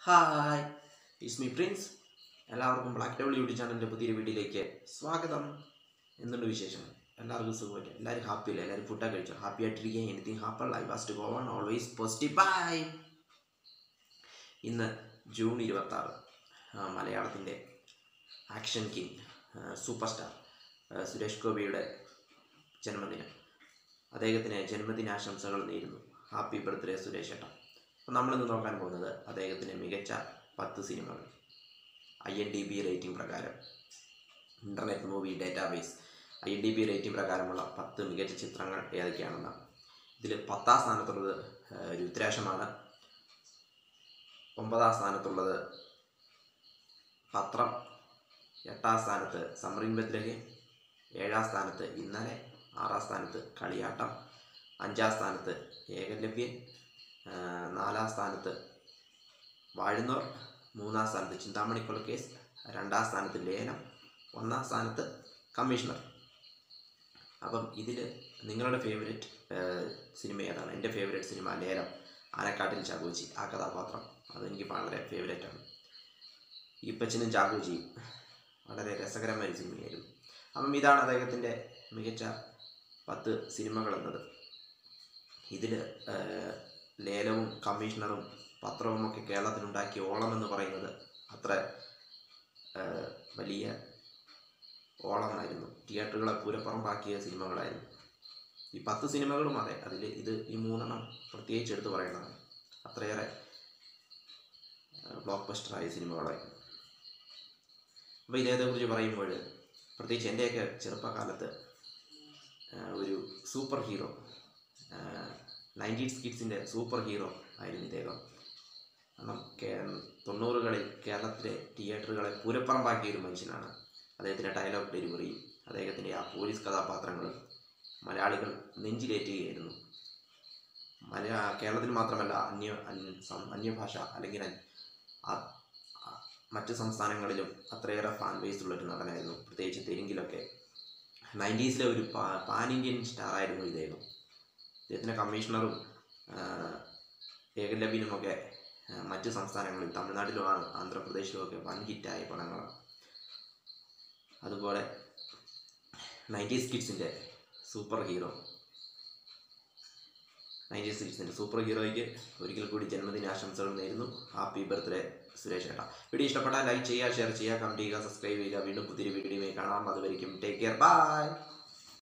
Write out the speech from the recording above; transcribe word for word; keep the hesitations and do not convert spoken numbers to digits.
Hi it's me Prince. എല്ലാവർക്കും black double YouTube ചാനലിൻ്റെ പുതിയൊരു വീഡിയോയിലേക്ക് സ്വാഗതം. എന്തുണ്ട് വിശേഷം? എല്ലാവർക്കും സുഖമല്ലേ? എല്ലാവരും ഹാപ്പി അല്ലേ? എല്ലാവരും ഫുഡൊക്കെ കഴിച്ചോ? ഹാപ്പി ആയിട്ടിരിക്കുക. Anything happen life has to go on always positive bye. ഇന്ന് ജൂൺ ഇരുപത്താറ്, മലയാളത്തിൻ്റെ action king super star Suresh ഗോപിയുടെ ജന്മദിനം. അദ്ദേഹത്തിന് ജന്മദിനാശംസകൾ നേരുന്നു. ഹാപ്പി ബർത്ത്ഡേ സുരേഷ് ഏട്ടാ. അപ്പോൾ നമ്മളിന്ന് നോക്കാൻ പോകുന്നത് അദ്ദേഹത്തിൻ്റെ മികച്ച പത്ത് സിനിമകൾ. I N D B rating പ്രകാരം, internet movie database I N D B rating പ്രകാരമുള്ള പത്ത് മികച്ച ചിത്രങ്ങൾ ഏതൊക്കെയാണെന്നാണ്. ഇതിൽ പത്താം സ്ഥാനത്തുള്ളത് രുദ്രാക്ഷമാണ്. ഒമ്പതാം സ്ഥാനത്തുള്ളത് പത്രം. എട്ടാം സ്ഥാനത്ത് സമറിൻ ബദ്രഹി. ഏഴാം സ്ഥാനത്ത് ഇന്നലെ. ആറാം സ്ഥാനത്ത് കളിയാട്ടം. അഞ്ചാം സ്ഥാനത്ത് ഏകലവ്യൻ. നാലാം സ്ഥാനത്ത് വാഴുന്നോർ. മൂന്നാം സ്ഥാനത്ത് ചിന്താമണി കൊലക്കേസ്. രണ്ടാം സ്ഥാനത്ത് ലേലം. ഒന്നാം സ്ഥാനത്ത് കമ്മീഷണർ. അപ്പം ഇതിൽ നിങ്ങളുടെ ഫേവറേറ്റ് സിനിമ ഏതാണ്? എൻ്റെ ഫേവറേറ്റ് സിനിമ ലേലം, ആനക്കാട്ടിൽ ചാക്കോച്ചി. ആ കഥാപാത്രം അതെനിക്ക് വളരെ ഫേവറേറ്റാണ്. ഈപ്പച്ചനും ചാക്കോച്ചിയും വളരെ രസകരമായ ഒരു സിനിമയായിരുന്നു. അപ്പം ഇതാണ് അദ്ദേഹത്തിൻ്റെ മികച്ച പത്ത് സിനിമകളെന്നത്. ഇതിൽ ലേലവും കമ്മീഷണറും പത്രവും ഒക്കെ കേരളത്തിലുണ്ടാക്കിയ ഓളം എന്ന് പറയുന്നത് അത്ര വലിയ ഓളമായിരുന്നു. തിയേറ്ററുകളെ പൂരപ്പുറമ്പാക്കിയ സിനിമകളായിരുന്നു ഈ പത്ത് സിനിമകളും. അതെ, അതിൽ ഇത് ഈ മൂന്നെണ്ണം പ്രത്യേകിച്ച് എടുത്ത് പറയേണ്ടതാണ്. അത്രയേറെ ബ്ലോക്ക് ബസ്റ്ററായ സിനിമകളായിരുന്നു. അപ്പോൾ ഇതേക്കുറിച്ച് പറയുമ്പോൾ പ്രത്യേകിച്ച് എൻ്റെയൊക്കെ ചെറുപ്പകാലത്ത് ഒരു സൂപ്പർ ഹീറോ, നയൻറ്റീസ് കിഡ്സിൻ്റെ സൂപ്പർ ഹീറോ ആയിരുന്നു ഇദ്ദേഹം. കാരണം തൊണ്ണൂറുകളിൽ കേരളത്തിലെ തിയേറ്ററുകളെ പൂരപ്പറമ്പാക്കിയ ഒരു മനുഷ്യനാണ്. അദ്ദേഹത്തിൻ്റെ ഡയലോഗ് ഡെലിവറിയും അദ്ദേഹത്തിൻ്റെ ആ പോലീസ് കഥാപാത്രങ്ങളും മലയാളികൾ നെഞ്ചിലേറ്റുകയായിരുന്നു. മലയാ കേരളത്തിൽ മാത്രമല്ല, അന്യ അന്യഭാഷ അല്ലെങ്കിൽ മറ്റ് സംസ്ഥാനങ്ങളിലും അത്രയേറെ ഫാൻ ബേസ് ഉള്ളൊരു നടനായിരുന്നു. പ്രത്യേകിച്ച് തെലുങ്കിലൊക്കെ നയൻറ്റീസിലെ ഒരു പാൻ ഇന്ത്യൻ സ്റ്റാറായിരുന്നു ഇദ്ദേഹം. ഇദ്ദേഹത്തിൻ്റെ കമ്മീഷണറും ഏകലവ്യനുമൊക്കെ മറ്റ് സംസ്ഥാനങ്ങളിൽ, തമിഴ്നാട്ടിലും ആന്ധ്രാപ്രദേശിലുമൊക്കെ വൻ ഹിറ്റായ പടങ്ങളാണ്. അതുപോലെ നയൻറ്റീസ് കിഡ്സിൻ്റെ സൂപ്പർ ഹീറോ നയൻറ്റീസ് കിഡ്സിൻ്റെ സൂപ്പർ ഹീറോയ്ക്ക് ഒരിക്കൽ കൂടി ജന്മദിനാശംസകൾ നേരുന്നു. ഹാപ്പി ബർത്ത്ഡേ സുരേഷ് ഏട്ടാ. വീഡിയോ ഇഷ്ടപ്പെട്ടാൽ ലൈക്ക് ചെയ്യുക, ഷെയർ ചെയ്യുക, കമൻറ്റ് ചെയ്യുക, സബ്സ്ക്രൈബ് ചെയ്യുക. വീണ്ടും പുതിയൊരു വീഡിയോയുമായി കാണാം. അതുവരെയും ടേക്ക് കെയർ, ബൈ.